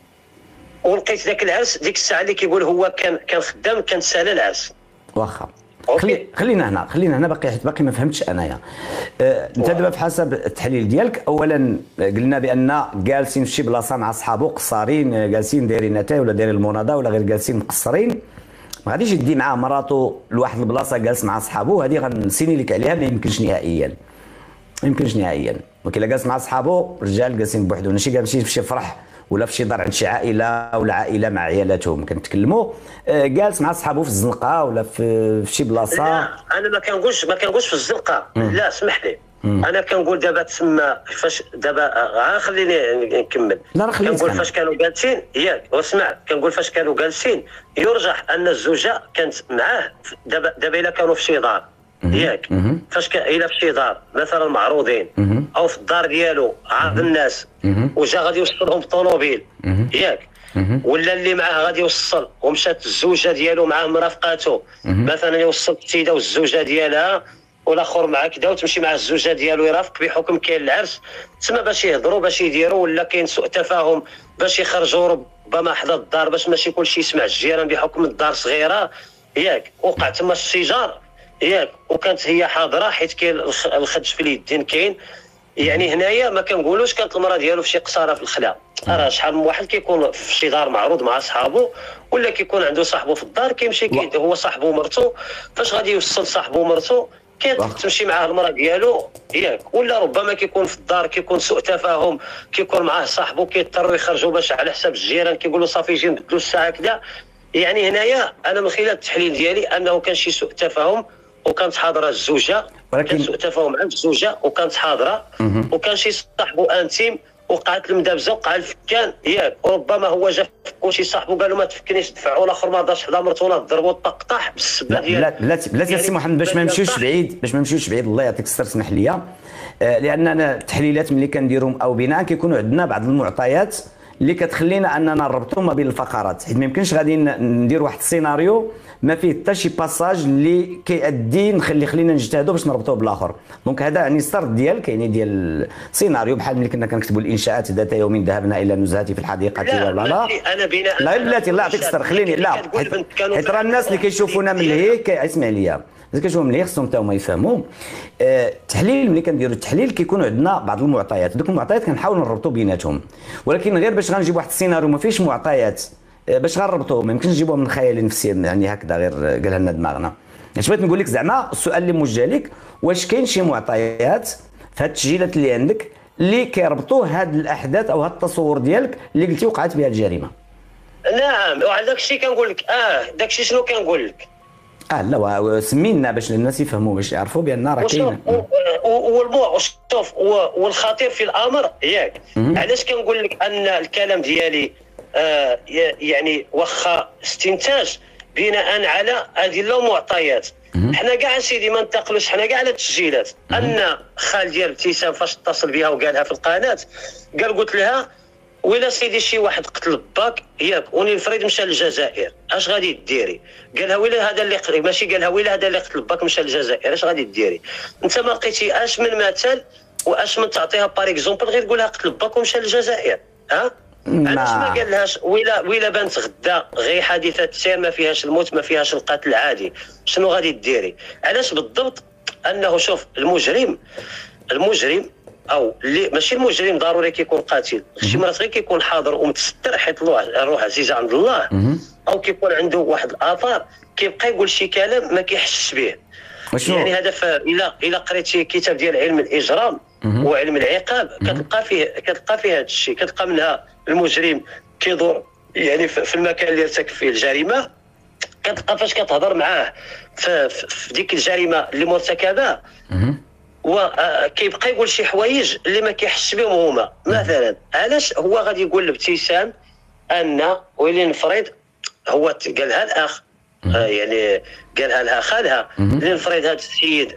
S1: ولقيت داك العرس ديك الساعه اللي كيقول هو كان خدام، كان سالا العرس.
S2: واخا خلينا هنا باقي ما فهمتش انايا. انت دابا بحسب التحليل ديالك، اولا قلنا بان جالسين في شي بلاصه مع صحابو قصارين، جالسين دايرين اتاي ولا دايرين المناضه ولا غير جالسين مقصرين، ما غاديش يدي معاه مراته لواحد البلاصه جالس مع صحابو، هذه غنسيني لك عليها، ما يمكنش نهائيا، ما يمكنش نهائيا. ولكن الا جالس مع صحابو رجال جالسين بوحدهم، ماشي جالسين في شي فرح ولا في شي دار عند شي عائله ولا عائله مع عيالاتهم كنتكلموا، جالس مع صحابو في الزنقه ولا في شي بلاصه.
S1: لا انا ما كنقولش في الزنقه، لا اسمح لي. انا كنقول دابا تسمى فاش دابا خليني نكمل. كنقول فاش كانوا جالسين ياك، واسمع، كنقول فاش كانوا جالسين يرجح ان الزوجه كانت معاه. دابا الا كانوا في شي دار ياك، فاش الا في شي دار مثلا معروضين او في الدار ديالو عارض الناس وجا غادي يوصلهم بالطوموبيل ياك، ولا اللي معاه غادي يوصل ومشات الزوجه ديالو معاه مرافقاته، مثلا يوصل السيده والزوجه ديالها والاخر معاه كذا، وتمشي مع الزوجه ديالو يرافق بحكم كاين العرس، تسمى باش يهضروا باش يديروا، ولا كاين سوء تفاهم باش يخرجوا ربما حدا الدار باش ماشي كلشي يسمع الجيران بحكم الدار صغيره ياك، وقع تما الشجار ياك، وكانت هي حاضره حيت كاين الخدج في اليدين كاين. يعني هنايا ما كنقولوش كانت المراه ديالو في شي قصاره في الخلا، راه شحال من واحد كيكون في شي دار معروض مع صحابو، ولا كيكون عنده صاحبه في الدار كيمشي هو صاحبه ومرته، فاش غادي يوصل صاحبه ومرته كتمشي معاه المراه ديالو ياك، ولا ربما كيكون في الدار كيكون سوء تفاهم، كيكون معاه صاحبه كيضطروا يخرجوا باش على حساب الجيران، كيقولوا صافي يجي نبدلوا الساعه كذا. يعني هنايا انا من خلال التحليل ديالي انه كان شي سوء تفاهم، وكانت حاضره الزوجه، ولكن كان سوء تفاهم مع الزوجه وكانت حاضره، وكان شي صاحبه انتيم وقعت المدابزه وقع الفكان ياك، وربما هو جا فكو شي صاحبه قال له ما تفكنيش دفعوا، الاخر ما رضاش حدا مرته ولا ضربوا الطقطاح بالسبه ديال
S2: بلاتي سي محمد، باش ما نمشيوش بعيد الله يعطيك الستر، اسمح لي، لان انا التحليلات ملي كنديرهم او بناء كيكونوا عندنا بعض المعطيات اللي كتخلينا اننا نربطوا ما بين الفقرات، حيت ما يمكنش غادي ندير واحد السيناريو ما فيه حتى شي باساج اللي كيأدي خلينا نجتهدوا باش نربطوه بالاخر. دونك هذا يعني السرد ديالك، يعني ديال سيناريو بحال ملي كنا كنكتبوا الانشاءات ذات يوم ذهبنا الى نزهه في الحديقه ولا
S1: انا بناء
S2: لا بلاتي الله يعطيك الستر، خليني لا، حيت راه الناس اللي كيشوفونا من هيك اسمع ليا، اللي كيشوفوا من هيك خصهم حتى هما يفهموا. التحليل ملي كنديروا التحليل كيكونوا عندنا بعض المعطيات، دوك المعطيات كنحاولوا نربطوا بيناتهم، ولكن غير باش غنجيب واحد السيناريو ما فيش معطيات باش غنربطوه، ما يمكنش نجيبوه من الخيال النفسي يعني هكذا غير قالها لنا دماغنا. اش بغيت نقول لك زعما السؤال اللي موجه لك، واش كاين شي معطيات في هاد التسجيلات اللي عندك اللي كيربطوا هاد الاحداث او هاد التصور ديالك اللي قلتي وقعت بها الجريمه؟
S1: نعم، وعلى داك الشيء كنقول لك داك الشيء شنو كنقول لك؟
S2: لا سمي لنا باش الناس يفهموا، باش يعرفوا بان راه كاين.
S1: شوف والخطير في الامر ياك، علاش كنقول لك ان الكلام ديالي يعني واخا استنتاج بناء على ادله ومعطيات. حنا كاع سيدي ما ننتقلوش، حنا كاع على التسجيلات ان خال ديال ابتسام فاش اتصل بها وقالها في القناه، قلت لها ولا سيدي شي واحد قتل باك ياك ونفرض مشى للجزائر اش غادي ديري؟ قالها ولا هذا اللي ماشي قالها ولا هذا اللي قتل باك مشى للجزائر اش غادي ديري؟ انت ما لقيتي اش من مثال واش من تعطيها بار اكزومبل غير تقولها قتل باك ومشى للجزائر. علاش ما قالهاش ولا بانت غدا غير حادثه سير ما فيهاش الموت ما فيهاش القتل عادي، شنو غادي ديري؟ علاش بالضبط؟ انه شوف المجرم او اللي ماشي المجرم ضروري كيكون قاتل، شي مرات غير كيكون حاضر ومتستر حيت الروح عزيزه عند الله، او كيكون عنده واحد الاثار كيبقى يقول شي كلام ما كيحسش به. يعني هذا الا قريتي كتاب ديال علم الاجرام وعلم العقاب كتلقى فيه هذا الشيء، كتلقى منها المجرم كيدور يعني في المكان اللي ارتكب فيه الجريمه، كتلقى فاش كتهضر معاه في ديك الجريمه اللي مرتكبه وكيبقى يقول شي حوايج اللي ما كيحسش بهم هما. مثلا علاش هو غادي يقول لابتسام ان ويلي نفرض هو قالها الاخ يعني قالها لها خالها اللي نفرض هذا السيد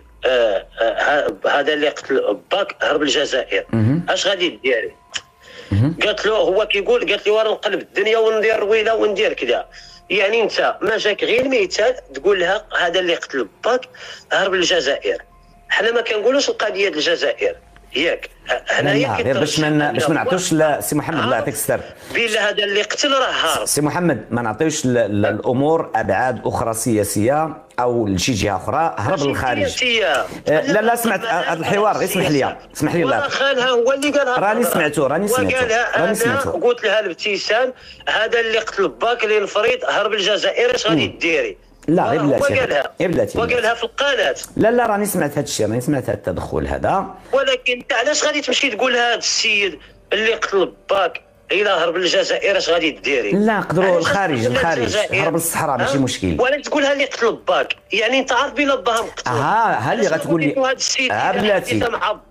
S1: هذا اللي قتل باك هرب الجزائر اش غادي ديري؟ قالت له هو كيقول قالت لي وانا نقلب الدنيا وندير رويله وندير كذا. يعني انت ما جاك غير المثال تقول لها هذا اللي قتل باك هرب للجزائر. حنا ما كنقولوش القضيه ديال الجزائر ياك،
S2: هنايا غير باش ما نعطيوش سي محمد الله يعطيك الستر
S1: بلا هذا اللي قتل راه هارب.
S2: سي محمد ما نعطيوش الامور ابعاد اخرى سياسيه او لشي جهه اخرى، هرب للخارج. لا سمعت هذا الحوار، اسمح لي
S1: الله. خالها هو اللي قالها،
S2: راني سمعته
S1: قلت لها الابتسام هذا اللي قتل باك اللي الفريد هرب للجزائر اش غادي ديري؟
S2: لا غير بلاتي
S1: وقالها في القناه.
S2: لا راني سمعت هذا الشيء، راني سمعت هذا التدخل هذا،
S1: ولكن انت علاش غادي تمشي تقول هذا السيد اللي قتل باك الى هرب للجزائر اش غادي ديري؟
S2: لا نقدروا الخارج هرب للصحراء ماشي مشكل.
S1: ولا تقولها اللي قتل باك، يعني انت عارف بلا باها مقتول.
S2: ها اللي غتقول لي
S1: هذا السيد
S2: بلاتي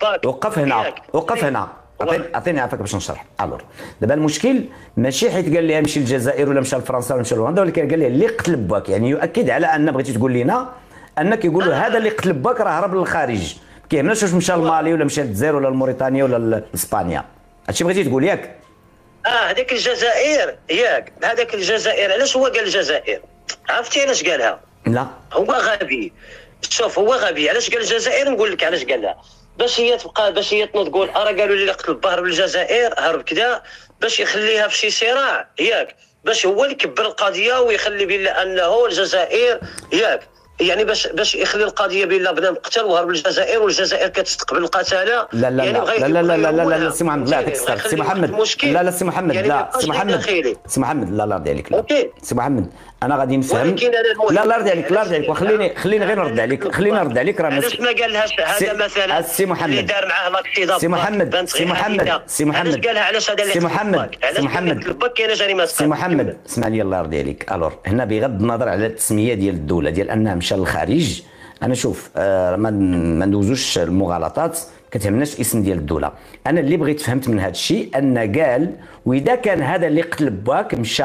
S2: وقف هنا اعطيني عافاك باش نشرح. الور دابا المشكل ماشي حيت قال لي امشي للجزائر ولا مشى لفرنسا ولا مشى لهولندا، ولكن قال لي اللي قتل باك، يعني يؤكد على ان بغيتي تقول لنا انك يقول له هذا اللي قتل باك راه هرب للخارج، كيهمناش واش مشى لمالي ولا مشى للجزائر ولا لموريتانيا ولا لاسبانيا. هادشي بغيتي تقول ياك؟
S1: هذاك الجزائر ياك، هذاك الجزائر علاش هو قال الجزائر؟ عرفتي علاش قالها؟
S2: لا
S1: هو غبي. شوف هو غبي، علاش قال الجزائر؟ نقول لك علاش قالها. باش هي تبقى تقول قالوا لي قتل با هرب للجزائر هرب كذا، باش يخليها في شي صراع ياك، باش هو اللي يكبر القضيه ويخلي بلا انه الجزائر ياك، يعني باش يخلي القضيه بلا بنادم قتل وهرب للجزائر والجزائر كتستقبل القتاله.
S2: لا لا
S1: يعني
S2: لا لا لا لا لا سي محمد الله يعطيك الصحه. سي محمد لا سي محمد لا سي محمد لا يرضي عليك.
S1: اوكي
S2: سي محمد انا غادي نفهم. لا يرضي عليك وخليني غير نرد عليك راه
S1: علاش ما قالهاش هذا مثلا
S2: سي محمد
S1: اللي دار معاه لاكسيدا
S2: سي محمد
S1: علاش قالها علاش هذا اللي
S2: سي محمد
S1: كاينه جريمه
S2: سي محمد اسمع لي الله يرضي عليك. الور هنا بغض النظر على التسميه ديال الدوله ديال انها مشى للخارج، انا شوف ما ندوزوش المغالطات، كتهمناش اسم ديال الدوله. انا اللي بغيت فهمت من هذا الشيء ان قال واذا كان هذا اللي قتل باك مشى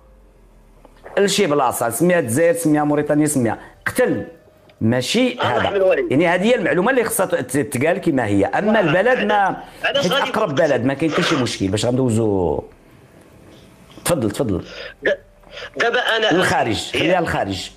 S2: لشي بلاصه سميها الجزائر سميها موريتانيا سميها قتل، ماشي هذا، يعني هذه هي المعلومه اللي خصها تتقال كما هي. اما البلد ما حيت اقرب بلد ما كاين حتى شي مشكل باش غندوزو. تفضل
S1: دابا انا
S2: الخارج خليها الخارج.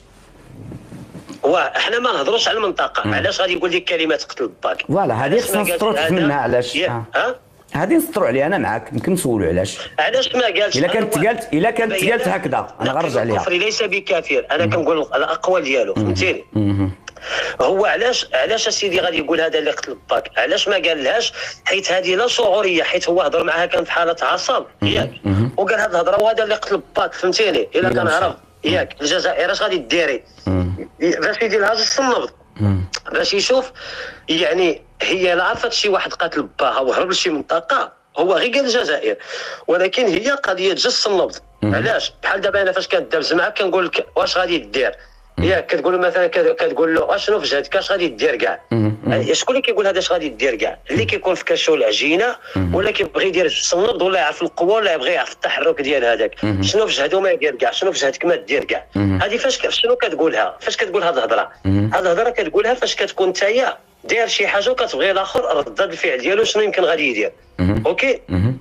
S1: احنا ما نهضروش على المنطقه. علاش غادي يقول لك كلمات قتل باك؟
S2: فوالا هذه خصنا نسطروا تحت منها. علاش هذه نسطروا عليها؟ انا معاك، يمكن نسولوا علاش ما قالش. الا كانت قالت هكذا انا غنرجع عليها. الكفر ليس
S1: بكافر، انا كنقول الاقوال ديالو فهمتيني. هو علاش اسيدي غادي يقول هذا اللي قتل باك؟ علاش ما قالهاش؟ حيت هذه لا شعوريه، حيت هو هضر معها كان في حاله عصب ياك، وقال هذه الهضره وهذا اللي قتل باك فهمتيني. الا كان هرب ياك الجزائر اش غادي ديري؟ باش يديرها الصنبط باش يشوف، يعني هي لا عرفت شي واحد قاتل باها وهرب لشي منطقه، هو غير قال الجزائر، ولكن هي قضيه جس النبض. علاش؟ بحال دابا انا فاش كندابز معاك كنقول لك واش غادي دير ياك، كتقول له مثلا كتقول له اشنو في جهدك اش غادي دير كاع. شكون اللي كيقول هذا اش غادي دير كاع؟ اللي كيكون في كاشو العجينه ولا كيبغي يدير جس النبض ولا يعرف القوه ولا يبغي يعرف التحرك ديال هذاك. شنو في جهدو ما يدير كاع، شنو في جهدك ما دير كاع. هذه فاش شنو كتقولها؟ فاش كتقول هذه الهضره؟ هذه الهضره كتقولها فاش كتكون نتايا داير شي حاجه وكتبغي الاخر ردة الفعل ديالو شنو يمكن غادي يدير. اوكي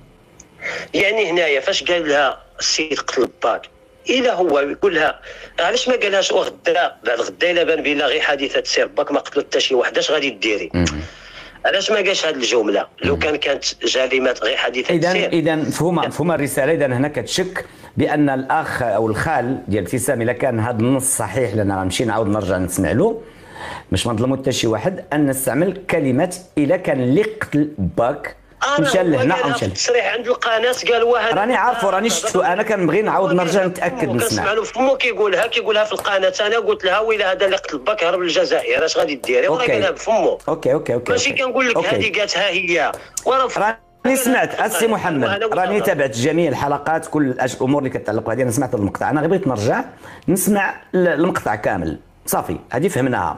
S1: يعني هنايا فاش قال لها السيد قتل باك، الا هو يقول لها علاش ما قالهاش وغدا بعد غدا الا بان بلا غير حادثه سير باك ما قتلوا حتى شي واحد اش غادي ديري؟ علاش ما قالش هذه الجمله؟ لو كانت جريمه غير حادثه سير.
S2: اذا مفهومه الرساله. اذا هنا كتشك بان الاخ او الخال ديال ابتسام الا كان هذا النص صحيح، لان غنمشي نعاود نرجع نسمع له باش ما نظلموا حتى شي واحد، ان نستعمل كلمه الا كان اللي قتل باك مشى لهنا او مشى
S1: التصريح عند القناه قال واه
S2: راني عارفه راني شفتو، انا كنبغي نعاود نرجع نتاكد نسمع.
S1: كنسمع له فمو كيقولها في القناه. انا قلت لها ويلا هذا اللي قتل باك هرب للجزائر اش غادي ديري؟ وراه قالها بفمو.
S2: اوكي
S1: ماشي كنقول لك هذه قالتها هي
S2: راني سمعت السي محمد، راني تابعت جميع الحلقات كل الامور اللي كتعلق بهذه. انا سمعت المقطع، انا بغيت نرجع نسمع المقطع كامل صافي هذه فهمناها.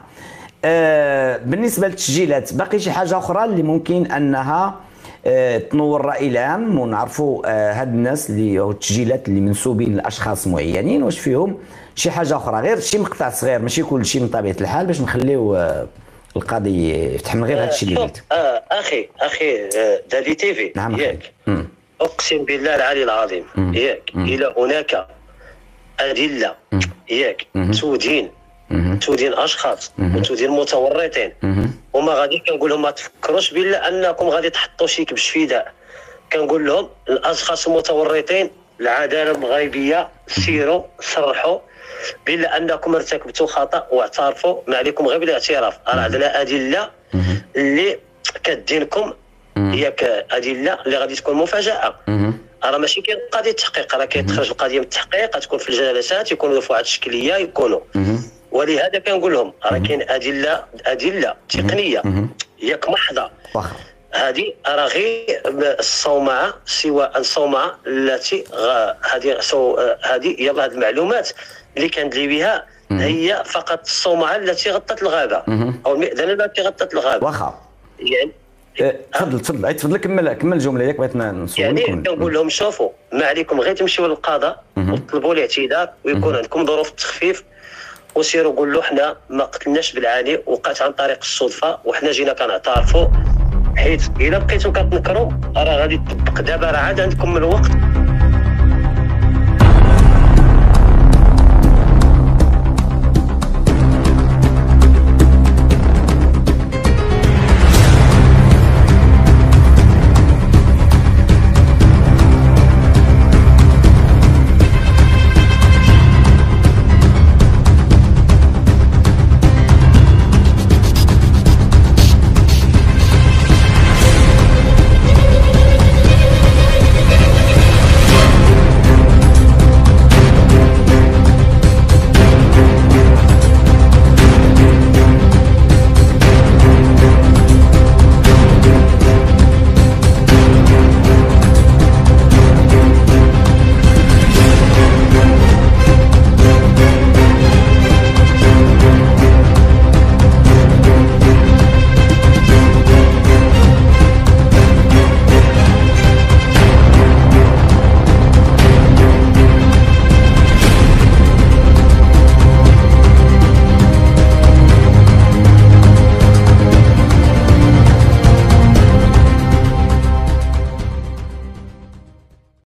S2: بالنسبه للتسجيلات باقي شي حاجه اخرى اللي ممكن انها تنور الراي العام ونعرفوا هاد الناس اللي او التسجيلات اللي منسوبين لاشخاص معينين واش فيهم شي حاجه اخرى غير شي مقطع صغير ماشي كل شيء من طبيعه الحال باش نخليو القاضي يفتح من غير هذا الشيء اللي قلت.
S1: اخي دافي تيفي
S2: نعم
S1: ياك اقسم بالله العلي العظيم ياك الى هناك ادله ياك تودين اشخاص وتودين متورطين، وما غادي كنقول لهم ما تفكروش بلا انكم غادي تحطوا شي كبش فداء. كنقول لهم الاشخاص المتورطين العداله المغربيه سيروا صرحوا بلا انكم ارتكبتوا خطا واعترفوا، ما عليكم غير بالاعتراف. راه عندنا ادله اللي كدينكم ياك، ادله اللي غادي تكون مفاجاه. راه ماشي كاين قضيه تحقيق، راه كيتخرج القضيه من التحقيق، تكون في الجلسات يكونوا في واحد الشكليه يكونوا. ولهذا كنقول لهم راه كاين ادله تقنيه ياك محضه. هذه راه غير الصومعه، سواء الصومعه التي هذه يلا هذه المعلومات اللي كندلي بها هي فقط الصومعه التي غطت الغابه او المئذنه التي غطت الغابه.
S2: واخا
S1: يعني
S2: تفضل كمل الجمله ياك بغيت نسولك.
S1: يعني كنقول لهم شوفوا ما عليكم غير تمشيوا للقضاء وتطلبوا الاعتذار ويكون عندكم ظروف التخفيف، وسيروا قولوا حنا ما قتلناش بالعاني، وقعت عن طريق الصدفه وحنا جينا كنعترفوا، حيت الا بقيتوا كتنكروا راه غادي تطبق. دابا راه عاد عندكم الوقت